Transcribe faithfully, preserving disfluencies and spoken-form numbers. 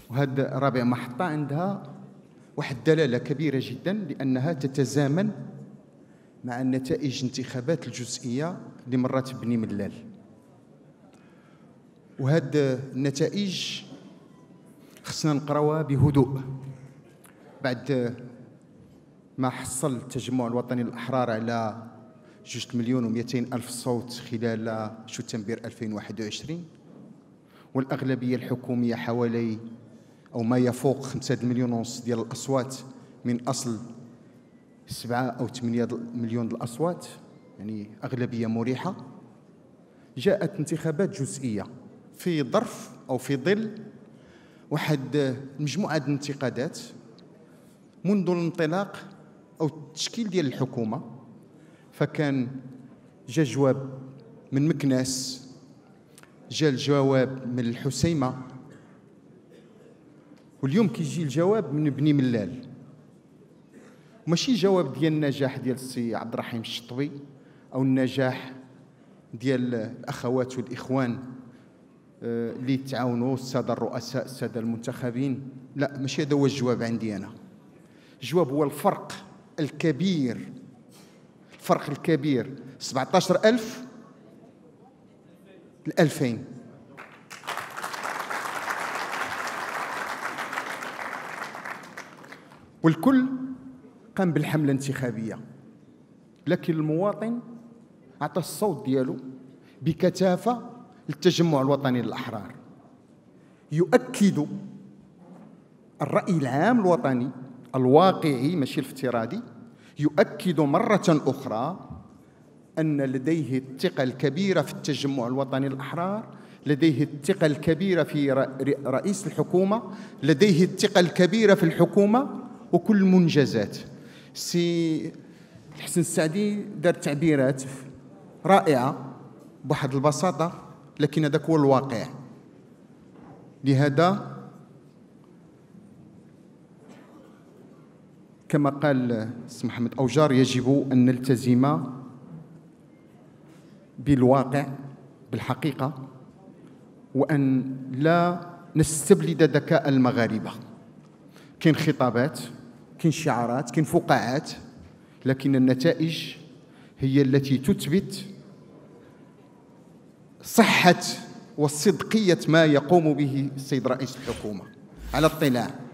وهذا رابع محطة عندها واحد الدلالة كبيرة جدا، لأنها تتزامن مع النتائج الانتخابات الجزئية اللي مرت بني ملال. وهاد النتائج خصنا نقراوها بهدوء. بعد ما حصل التجمع الوطني للأحرار على جوج مليون ومئتين ألف صوت خلال شتنبر ألفين وواحد وعشرين، والأغلبية الحكومية حوالي أو ما يفوق خمسة مليون ونص ديال الأصوات من أصل سبعة أو ثمانية مليون الأصوات، يعني أغلبية مريحة. جاءت انتخابات جزئية في ظرف أو في ظل واحد مجموعة الانتقادات منذ الانطلاق أو التشكيل ديال الحكومة. فكان جا جواب من مكناس، جا الجواب من الحسيمة، واليوم كيجي الجواب من بني ملال. ماشي جواب ديال النجاح ديال السي عبد الرحيم الشطوي أو النجاح ديال الأخوات والإخوان اللي تعاونوا، السادة الرؤساء، السادة المنتخبين. لا، ماشي هذا هو الجواب عندي أنا. الجواب هو الفرق الكبير، الفرق الكبير سبعة عشر ألف ل ألفين. والكل قام بالحملة الانتخابية، لكن المواطن أعطى الصوت ديالو بكثافة للتجمع الوطني للأحرار، يؤكد الرأي العام الوطني الواقعي ماشي الافتراضي، يؤكد مرة أخرى أن لديه الثقة الكبيرة في التجمع الوطني للأحرار، لديه الثقة الكبيرة في رئيس الحكومة، لديه الثقة الكبيرة في الحكومة وكل المنجزات. سي الحسن السعدي دار تعبيرات رائعة بواحد البساطة، لكن هذاك هو الواقع. لهذا كما قال السي محمد أوجار يجب أن نلتزم بالواقع بالحقيقة، وأن لا نستبلد ذكاء المغاربة. كاين خطابات، كاين شعارات، كاين فقاعات، لكن النتائج هي التي تثبت صحة وصدقية ما يقوم به السيد رئيس الحكومة على اطلاع.